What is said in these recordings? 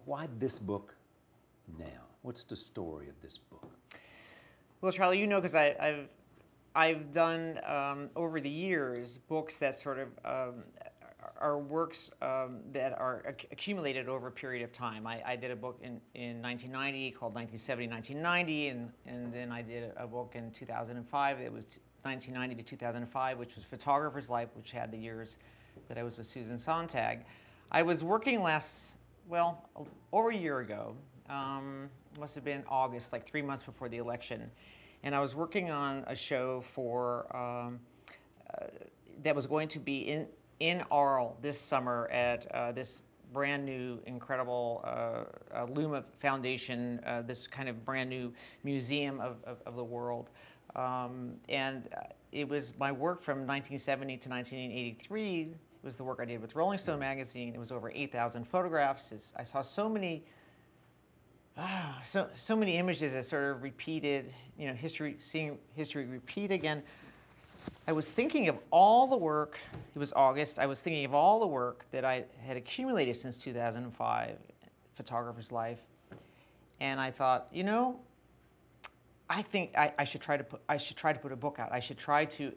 Why this book now? What's the story of this book? Well, Charlie, you know, because I've done over the years books that sort of are works that are accumulated over a period of time. I did a book in 1990 called 1970-1990, and then I did a book in 2005. It was 1990 to 2005, which was Photographer's Life, which had the years that I was with Susan Sontag. I was working over a year ago. Must have been August, like 3 months before the election. And I was working on a show for that was going to be in Arles this summer at this brand new, incredible Luma Foundation, this kind of brand new museum of the world. It was my work from 1970 to 1983. It was the work I did with Rolling Stone magazine. It was over 8,000 photographs. I saw so many so many images that sort of repeated, you know, seeing history repeat again. I was thinking of all the work, it was August, I was thinking of all the work that I had accumulated since 2005, Photographer's Life, and I thought, you know, I think I should try to put a book out. I should try to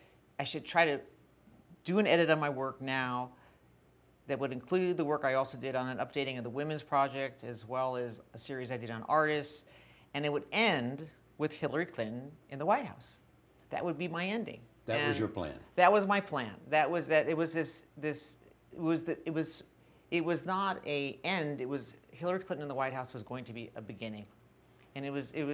do an edit on my work now that would include the work I also did on an updating of the Women's Project, as well as a series I did on artists, and it would end with Hillary Clinton in the White House. That would be my ending. That was your plan. That was my plan. That was that. It was it was not a end. It was Hillary Clinton in the White House was going to be a beginning, and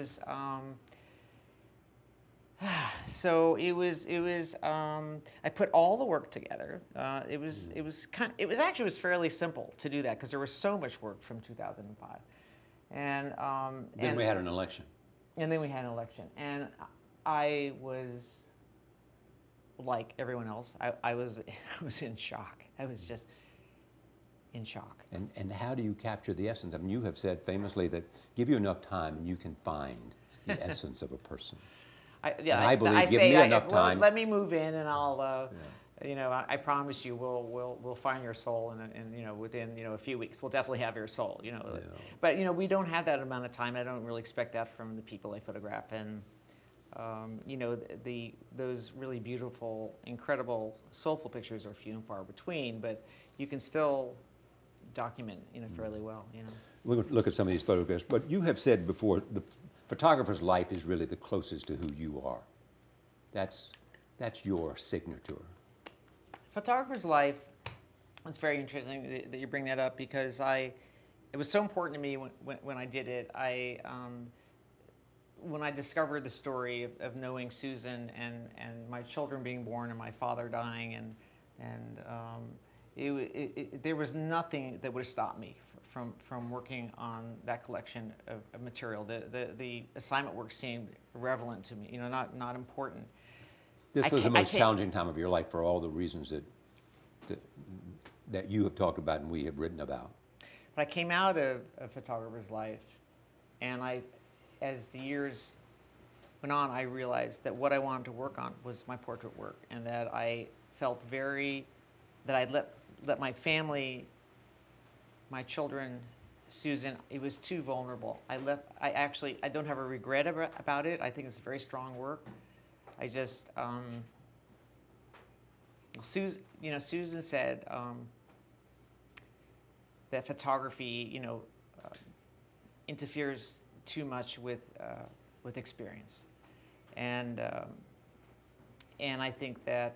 so it was. I put all the work together. It was fairly simple to do that because there was so much work from 2005, and then we had an election. And then we had an election, and I was like everyone else. I was in shock. I was just in shock. And how do you capture the essence? I mean, you have said famously that give you enough time and you can find the essence of a person. I believe give me enough time. Let me move in, and I'll. You know, I promise you, we'll find your soul, and you know, within a few weeks, we'll definitely have your soul. You know, but you know, we don't have that amount of time. I don't really expect that from the people I photograph, and you know, those really beautiful, incredible, soulful pictures are few and far between. But you can still document, you know, fairly well. You know, we'll look at some of these photographs. But you have said before, the photographer's life is really the closest to who you are. That's your signature. Photographer's life, it's very interesting that you bring that up because it was so important to me when I did it. When I discovered the story of knowing Susan and my children being born and my father dying, and there was nothing that would have stopped me from working on that collection of material. The assignment work seemed irrelevant to me, you know, not important. This was the most challenging time of your life for all the reasons that you have talked about and we have written about. But I came out of Photographer's Life, and as the years went on, I realized that what I wanted to work on was my portrait work, and that I felt that I'd let my family, my children, Susan, it was too vulnerable. I don't have a regret about it. I think it's very strong work. I just, Susan said that photography, you know, interferes too much with experience, and I think that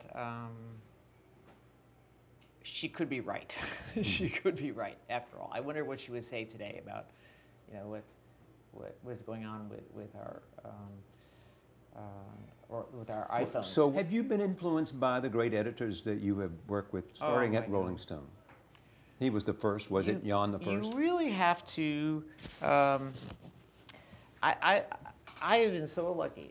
she could be right. She could be right after all. I wonder what she would say today about, you know, what was going on with our. Or with our iPhones. So have you been influenced by the great editors that you have worked with, starting at Rolling Stone? He was the first, was it Jan the first? You really have to, I have been so lucky.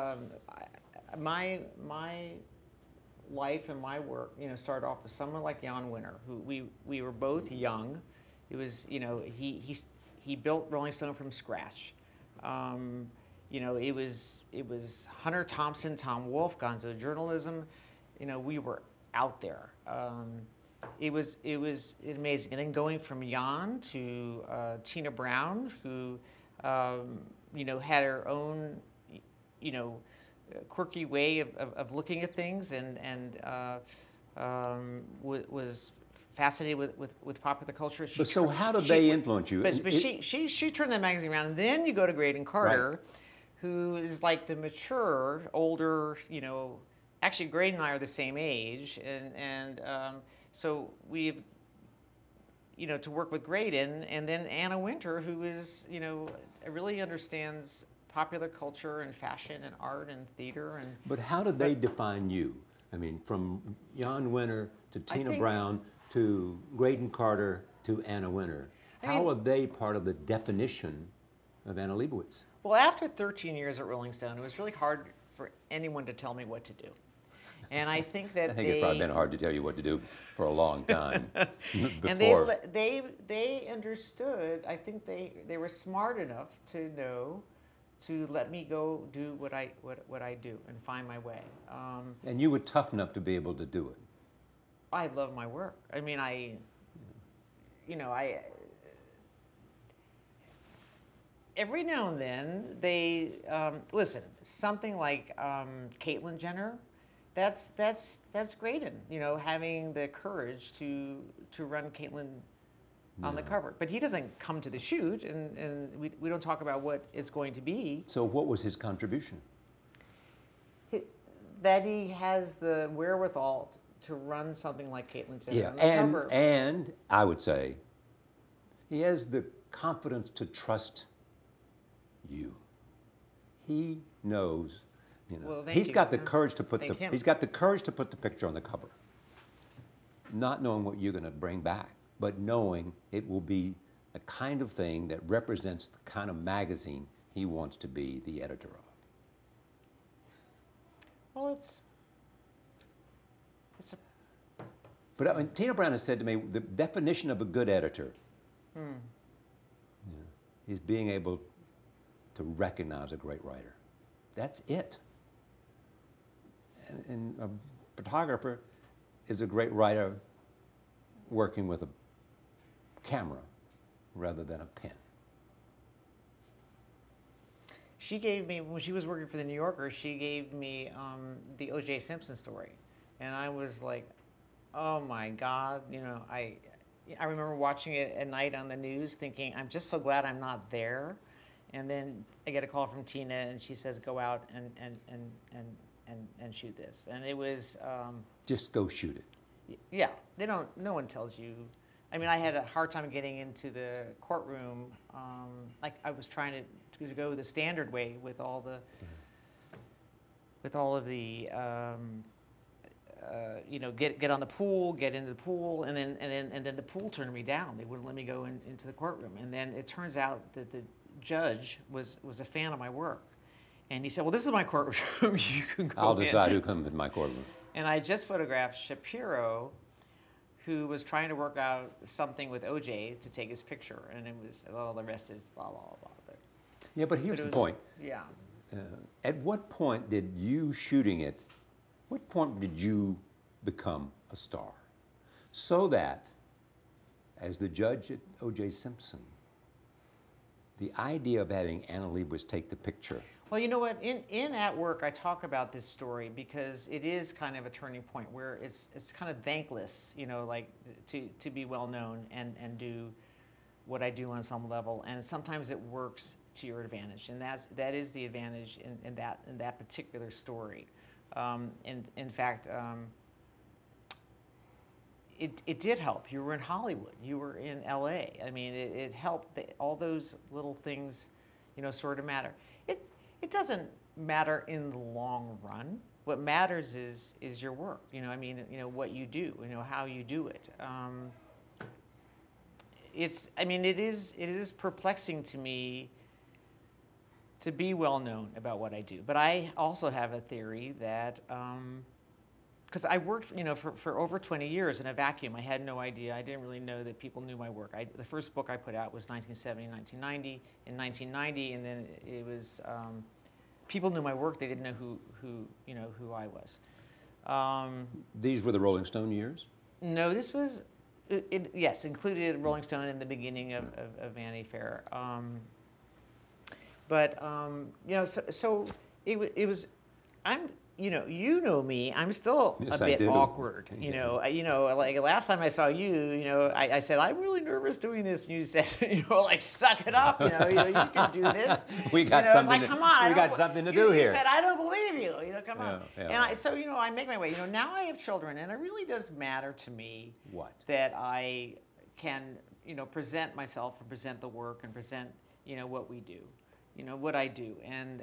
My life and my work, you know, started off with someone like Jan Winter, who we were both young. It was, you know, he built Rolling Stone from scratch. You know, it was Hunter Thompson, Tom Wolfe, Gonzo Journalism. You know, we were out there. it was amazing. And then going from Jan to Tina Brown, who you know, had her own, you know, quirky way of looking at things, and was fascinated with popular culture. But so how did they influence you? But she turned that magazine around, and then you go to Graydon Carter, Right. who is like the mature, older, you know. Actually, Graydon and I are the same age, and so we've, you know, to work with Graydon, and then Anna Winter, who is, you know, really understands popular culture and fashion and art and theater and. But how did they define you? I mean, from Jan Winter to Tina Brown to Graydon Carter to Anna Winter. How are they part of the definition of Annie Leibovitz? Well, after 13 years at Rolling Stone, it was really hard for anyone to tell me what to do. And I think that it's probably been hard to tell you what to do for a long time. And they understood. I think they were smart enough to know to let me go do what I do and find my way. And you were tough enough to be able to do it. I love my work. I mean, you know, every now and then they listen. Something like Caitlyn Jenner. That's Graydon, you know, having the courage to run Caitlyn on the cover. But he doesn't come to the shoot, and we don't talk about what it's going to be. So what was his contribution? That he has the wherewithal to run something like Caitlyn Jenner on the cover. And I would say he has the confidence to trust you. He knows. You know, well, he's got the courage to put he's got the courage to put the picture on the cover. Not knowing what you're going to bring back, but knowing it will be a kind of thing that represents the kind of magazine he wants to be the editor of. Well, it's a. But I mean, Tina Brown has said to me, the definition of a good editor is being able to recognize a great writer. That's it. And a photographer is a great writer working with a camera rather than a pen. She gave me, when she was working for the New Yorker, she gave me the O.J. Simpson story. And I was like, oh my God, you know, I remember watching it at night on the news thinking, I'm just so glad I'm not there. And then I get a call from Tina, and she says, go out and shoot this. And it was... just go shoot it. Yeah, no one tells you. I mean, I had a hard time getting into the courtroom. Like I was trying to go the standard way with all the, you know, get on the pool, get into the pool, and then the pool turned me down. They wouldn't let me go into the courtroom. And then it turns out that the judge was a fan of my work, and he said, "Well, this is my courtroom. You can go. I'll decide who comes in my courtroom." And I just photographed Shapiro, who was trying to work out something with OJ to take his picture, and it was, well, the rest is blah blah blah. Yeah, but here's the point. Yeah. At what point did you shooting it? What point did you become a star? So that, as the judge at O.J. Simpson, the idea of having Annie Leibovitz take the picture. Well, you know what? In At Work, I talk about this story because it is kind of a turning point where it's kind of thankless, you know, like to be well known and do what I do on some level, and sometimes it works to your advantage, and that is the advantage in that particular story. In fact, it did help. You were in Hollywood. You were in L.A. I mean, it helped. All those little things, you know, sort of matter. It doesn't matter in the long run. What matters is your work. You know, I mean, you know, what you do. You know, how you do it. I mean, it is perplexing to me to be well known about what I do. But I also have a theory that, because I worked, you know, for over 20 years in a vacuum. I had no idea. I didn't really know that people knew my work. The first book I put out was 1970, 1990. In 1990, and then it was people knew my work. They didn't know who I was. These were the Rolling Stone years? No, this was, yes, included Rolling Stone in the beginning of Vanity Fair. You know, so it was, you know me, I'm still Yes, a I bit do. awkward. Like last time I saw you, I said, I'm really nervous doing this. And you said, like, suck it up, you can do this. We got It's something. like, come on. We got something to do here. You said, I don't believe you, come on. Yeah. And I make my way. Now I have children, and it really does matter to me What? that I can, present myself and present the work and present, what we do, what I do.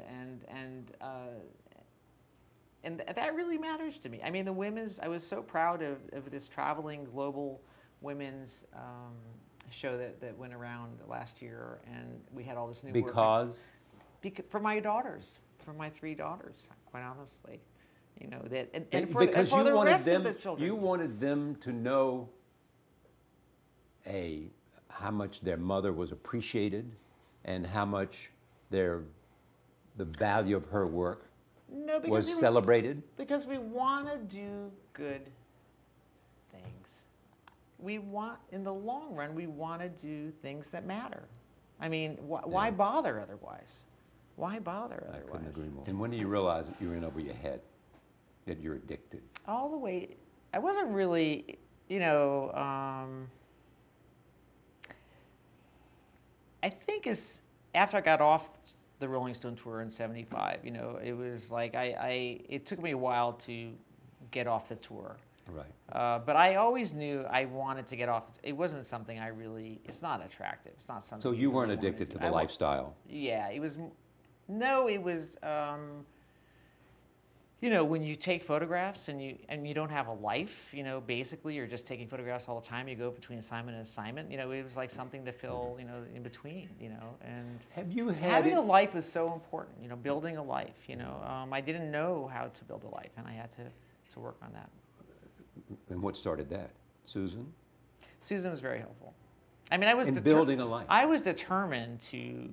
And that really matters to me. I mean, I was so proud of this traveling global women's show that went around last year, and we had all this new work. Because For my daughters, for my 3 daughters, quite honestly. And for you the wanted rest them, of the children. you wanted them to know, how much their mother was appreciated, and how much the value of her work was celebrated. Because we want to do good things. In the long run, we want to do things that matter. I mean, why bother otherwise? Why bother otherwise? I couldn't agree more. And when do you realize that you're in over your head, that you're addicted? All the way. I wasn't really, I think after I got off the Rolling Stone tour in '75, it was like it took me a while to get off the tour. Right. But I always knew I wanted to get off. It wasn't something it's not attractive. It's not something. So you weren't addicted to the lifestyle? Yeah, it was, when you take photographs and you don't have a life, basically you're just taking photographs all the time. You go between assignment and assignment. It was like something to fill, in between, and have you had having a life is so important, building a life, I didn't know how to build a life, and I had to work on that. And what started that? Susan? Susan was very helpful. I mean, I was building a life. I was determined to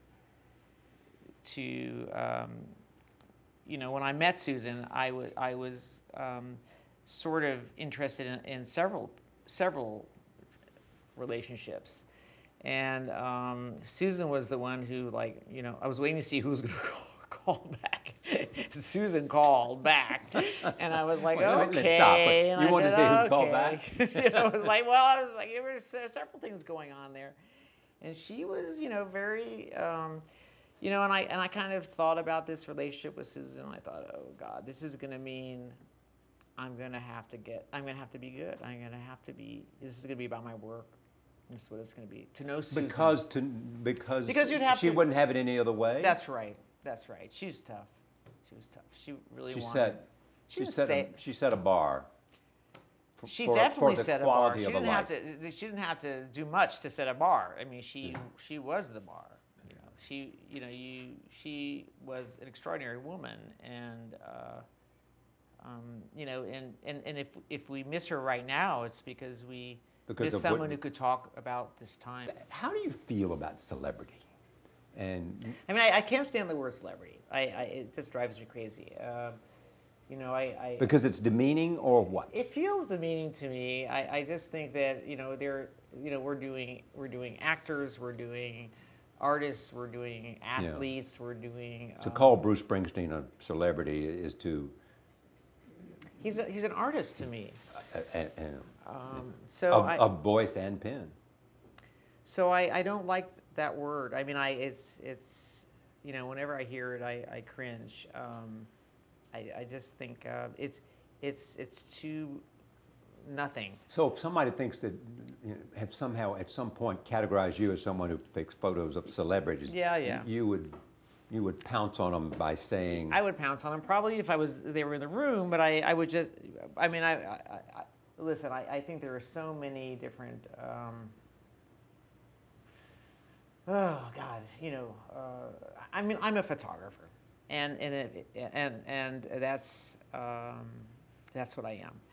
when I met Susan, I was sort of interested in several relationships, and Susan was the one who, I was waiting to see who was going to call back. Susan called back, and I was like, okay. Stop. And you I wanted said, to say who okay. called back? I was like, there were several things going on there, and she was, very. And I kind of thought about this relationship with Susan, and I thought, oh God, this is going to mean I'm going to have to be good. This is going to be about my work. This is what it's going to be. To know Susan. Because she wouldn't have it any other way? That's right. She's tough. She was tough. She really wanted. She set a bar. She definitely set a bar. She didn't have to do much to set a bar. I mean, she was the bar. She was an extraordinary woman, and if we miss her right now, it's because we miss someone who could talk about this time. How do you feel about celebrity? And I mean, I can't stand the word celebrity. It just drives me crazy. Because it's demeaning, or what? It feels demeaning to me. I just think that we're doing actors, we're doing artists, we're doing athletes, we're doing. To call Bruce Springsteen a celebrity is to. He's an artist to me. Of voice and pen. So I don't like that word. I mean, it's whenever I hear it, I cringe. I just think it's too nothing. So if somebody thinks that have somehow at some point categorized you as someone who takes photos of celebrities, you would pounce on them by saying. I would pounce on them probably if they were in the room, but I would just. I mean, listen. I think there are so many different. Oh God, I mean, I'm a photographer, and that's what I am.